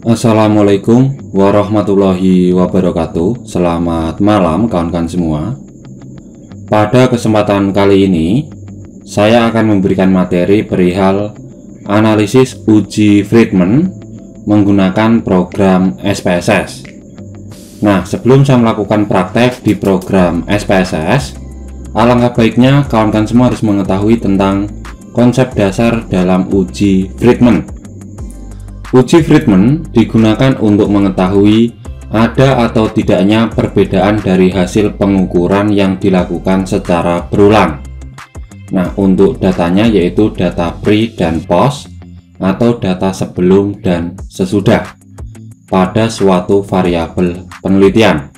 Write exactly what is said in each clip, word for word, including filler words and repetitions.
Assalamualaikum warahmatullahi wabarakatuh. Selamat malam kawan-kawan semua. Pada kesempatan kali ini saya akan memberikan materi perihal analisis uji Friedman menggunakan program S P S S. Nah, sebelum saya melakukan praktek di program S P S S, alangkah baiknya kawan-kawan semua harus mengetahui tentang konsep dasar dalam uji Friedman. Uji Friedman digunakan untuk mengetahui ada atau tidaknya perbedaan dari hasil pengukuran yang dilakukan secara berulang. Nah, untuk datanya yaitu data pre dan post atau data sebelum dan sesudah pada suatu variabel penelitian.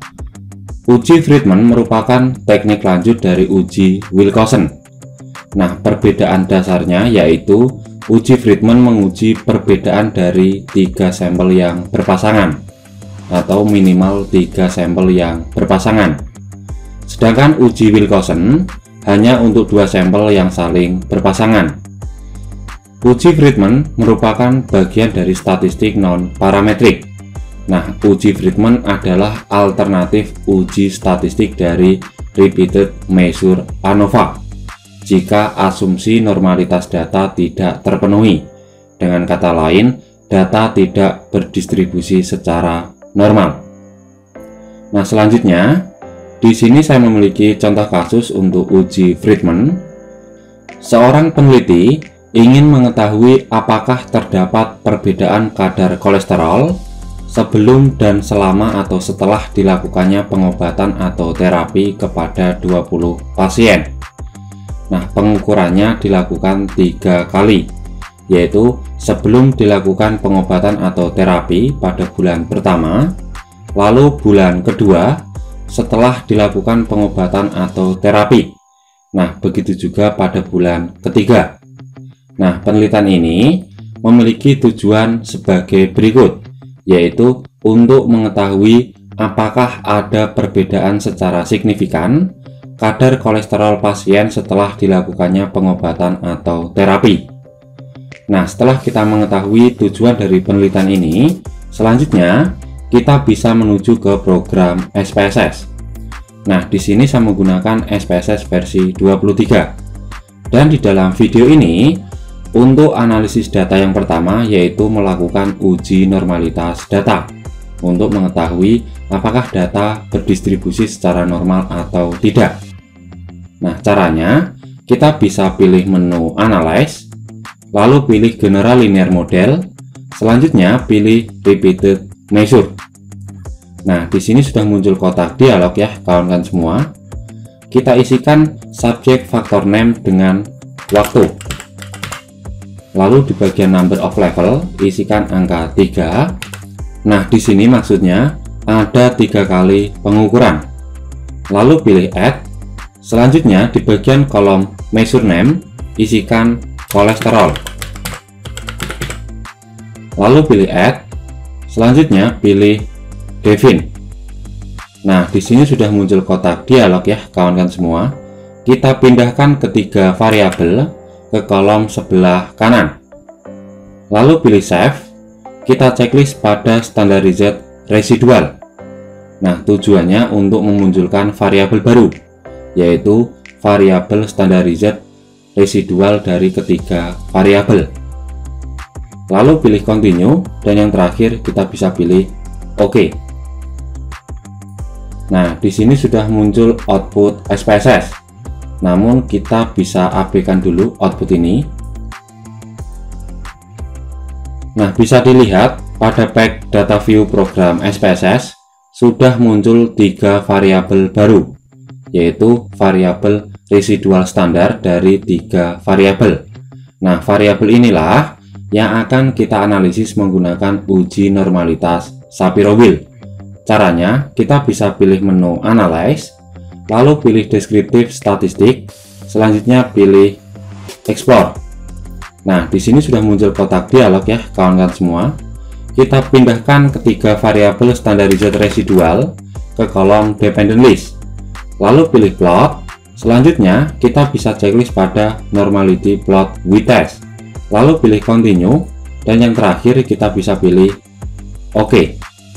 Uji Friedman merupakan teknik lanjut dari uji Wilcoxon. Nah, perbedaan dasarnya yaitu uji Friedman menguji perbedaan dari tiga sampel yang berpasangan atau minimal tiga sampel yang berpasangan. Sedangkan uji Wilcoxon hanya untuk dua sampel yang saling berpasangan. Uji Friedman merupakan bagian dari statistik non-parametrik. Nah, uji Friedman adalah alternatif uji statistik dari repeated measure ANOVA jika asumsi normalitas data tidak terpenuhi. Dengan kata lain, data tidak berdistribusi secara normal. Nah, selanjutnya di sini saya memiliki contoh kasus untuk uji Friedman. Seorang peneliti ingin mengetahui apakah terdapat perbedaan kadar kolesterol sebelum dan selama atau setelah dilakukannya pengobatan atau terapi kepada dua puluh pasien. Nah, pengukurannya dilakukan tiga kali, yaitu sebelum dilakukan pengobatan atau terapi pada bulan pertama, lalu bulan kedua setelah dilakukan pengobatan atau terapi. Nah, begitu juga pada bulan ketiga. Nah, penelitian ini memiliki tujuan sebagai berikut, yaitu untuk mengetahui apakah ada perbedaan secara signifikan kadar kolesterol pasien setelah dilakukannya pengobatan atau terapi. Nah, setelah kita mengetahui tujuan dari penelitian ini, selanjutnya kita bisa menuju ke program S P S S. Nah, di sini saya menggunakan S P S S versi dua puluh tiga. Dan di dalam video ini, untuk analisis data yang pertama yaitu melakukan uji normalitas data untuk mengetahui apakah data berdistribusi secara normal atau tidak. Nah, caranya kita bisa pilih menu Analyze, lalu pilih General Linear Model, selanjutnya pilih Repeated Measure. Nah, di sini sudah muncul kotak dialog ya kawan-kawan semua. Kita isikan subject factor name dengan waktu. Lalu di bagian number of level isikan angka tiga. Nah, di sini maksudnya ada tiga kali pengukuran. Lalu pilih add. Selanjutnya di bagian kolom measure name isikan kolesterol. Lalu pilih add. Selanjutnya pilih define. Nah, di sini sudah muncul kotak dialog ya kawan-kawan semua. Kita pindahkan ketiga variabel ke kolom sebelah kanan. Lalu pilih save. Kita checklist pada standardized residual. Nah, tujuannya untuk memunculkan variabel baru, yaitu variabel standardized residual dari ketiga variabel. Lalu pilih continue dan yang terakhir kita bisa pilih OK. Nah, di sini sudah muncul output S P S S. Namun kita bisa abaikan dulu output ini. Nah, bisa dilihat pada pack data view program S P S S sudah muncul tiga variabel baru, yaitu variabel residual standar dari tiga variabel. Nah, variabel inilah yang akan kita analisis menggunakan uji normalitas Shapiro-Wilk. Caranya, kita bisa pilih menu Analyze, lalu pilih Descriptive Statistik, selanjutnya pilih Explore. Nah, di sini sudah muncul kotak dialog ya kawan-kawan semua. Kita pindahkan ketiga variabel standardized residual ke kolom Dependent List. Lalu pilih plot. Selanjutnya kita bisa checklist pada normality plot with test. Lalu pilih continue dan yang terakhir kita bisa pilih Oke.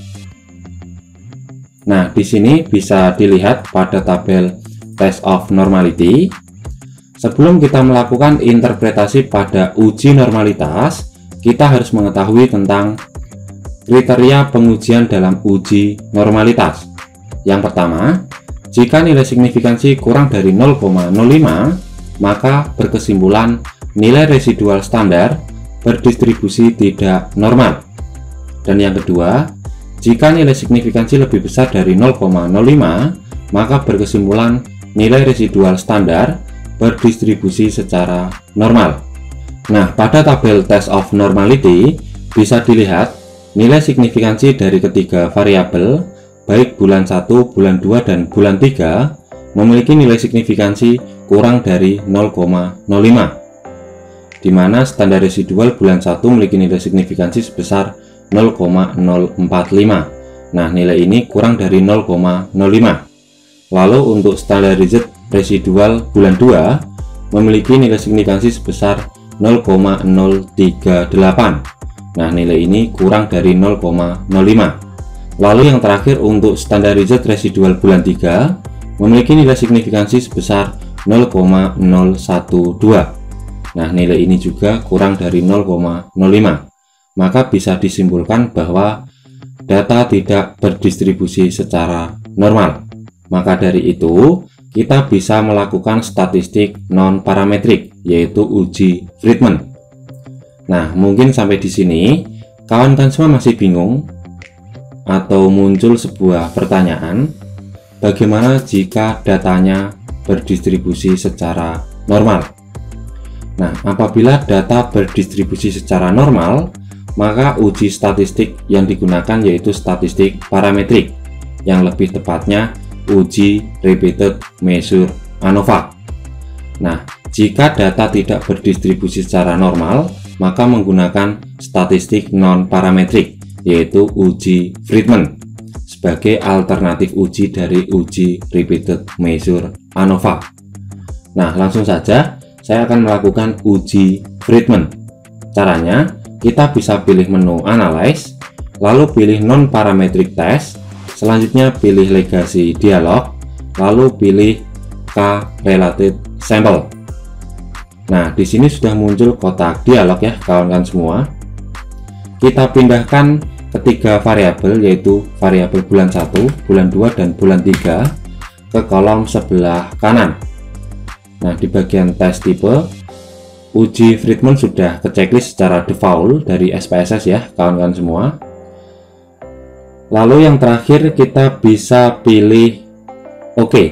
Nah, di sini bisa dilihat pada tabel test of normality. Sebelum kita melakukan interpretasi pada uji normalitas, kita harus mengetahui tentang kriteria pengujian dalam uji normalitas. Yang pertama, jika nilai signifikansi kurang dari nol koma nol lima, maka berkesimpulan nilai residual standar berdistribusi tidak normal. Dan yang kedua, jika nilai signifikansi lebih besar dari nol koma nol lima, maka berkesimpulan nilai residual standar berdistribusi secara normal. Nah, pada tabel test of normality bisa dilihat nilai signifikansi dari ketiga variabel, baik bulan satu, bulan dua, dan bulan tiga, memiliki nilai signifikansi kurang dari nol koma nol lima, di mana standar residual bulan satu memiliki nilai signifikansi sebesar nol koma nol empat lima. Nah, nilai ini kurang dari nol koma nol lima. Lalu untuk standarized residual bulan dua memiliki nilai signifikansi sebesar nol koma nol tiga delapan. Nah, nilai ini kurang dari nol koma nol lima. Lalu yang terakhir untuk standarized residual bulan tiga memiliki nilai signifikansi sebesar nol koma nol satu dua. Nah, nilai ini juga kurang dari nol koma nol lima. Maka bisa disimpulkan bahwa data tidak berdistribusi secara normal. Maka dari itu, kita bisa melakukan statistik non-parametrik, yaitu uji Friedman. Nah, mungkin sampai di sini, kawan-kawan semua masih bingung atau muncul sebuah pertanyaan, bagaimana jika datanya berdistribusi secara normal? Nah, apabila data berdistribusi secara normal, maka uji statistik yang digunakan yaitu statistik parametrik, yang lebih tepatnya uji repeated measure ANOVA. Nah, jika data tidak berdistribusi secara normal, maka menggunakan statistik non-parametrik, yaitu uji Friedman, sebagai alternatif uji dari uji repeated measure ANOVA. Nah, langsung saja saya akan melakukan uji Friedman. Caranya, kita bisa pilih menu Analyze, lalu pilih Non-Parametric Test, selanjutnya pilih Legacy Dialog, lalu pilih K-Related Sample. Nah, di sini sudah muncul kotak dialog ya kawan-kawan semua. Kita pindahkan ketiga variabel, yaitu variabel bulan satu, bulan dua, dan bulan tiga ke kolom sebelah kanan. Nah, di bagian tes tipe, uji Friedman sudah ke checklist secara default dari S P S S ya kawan-kawan semua. Lalu yang terakhir kita bisa pilih OK.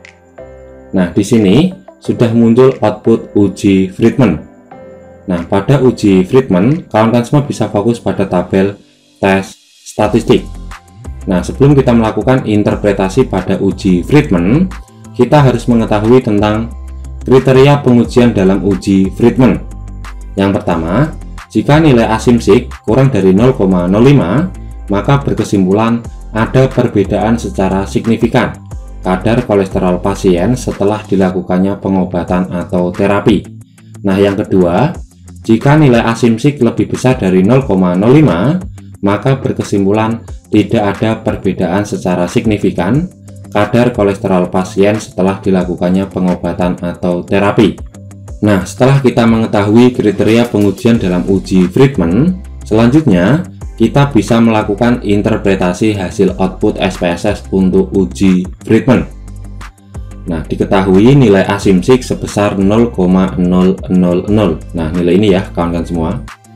Nah, di sini sudah muncul output uji Friedman. Nah, pada uji Friedman, kawan-kawan semua bisa fokus pada tabel tes statistik. Nah, sebelum kita melakukan interpretasi pada uji Friedman, kita harus mengetahui tentang kriteria pengujian dalam uji Friedman. Yang pertama, jika nilai asumsi kurang dari nol koma nol lima, maka berkesimpulan ada perbedaan secara signifikan kadar kolesterol pasien setelah dilakukannya pengobatan atau terapi. Nah, yang kedua, jika nilai asumsi lebih besar dari nol koma nol lima, maka berkesimpulan tidak ada perbedaan secara signifikan kadar kolesterol pasien setelah dilakukannya pengobatan atau terapi. Nah, setelah kita mengetahui kriteria pengujian dalam uji Friedman, selanjutnya kita bisa melakukan interpretasi hasil output S P S S untuk uji Friedman. Nah, diketahui nilai asumsi sebesar nol koma nol nol nol. Nah, nilai ini ya kawan-kawan semua.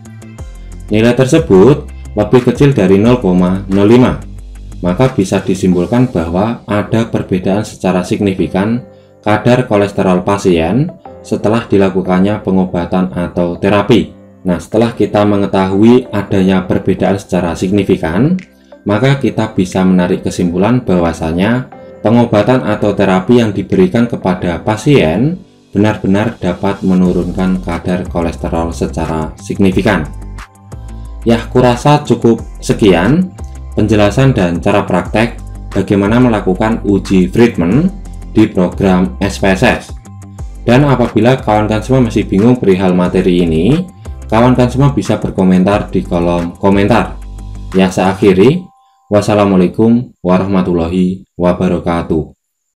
Nilai tersebut lebih kecil dari nol koma nol lima. Maka bisa disimpulkan bahwa ada perbedaan secara signifikan kadar kolesterol pasien setelah dilakukannya pengobatan atau terapi. Nah, setelah kita mengetahui adanya perbedaan secara signifikan, maka kita bisa menarik kesimpulan bahwasanya pengobatan atau terapi yang diberikan kepada pasien benar-benar dapat menurunkan kadar kolesterol secara signifikan. Ya, kurasa cukup sekian penjelasan dan cara praktek bagaimana melakukan uji Friedman di program S P S S. Dan apabila kawan-kawan semua masih bingung perihal materi ini, kawan-kawan semua bisa berkomentar di kolom komentar. Ya, saya akhiri. Wassalamualaikum warahmatullahi wabarakatuh.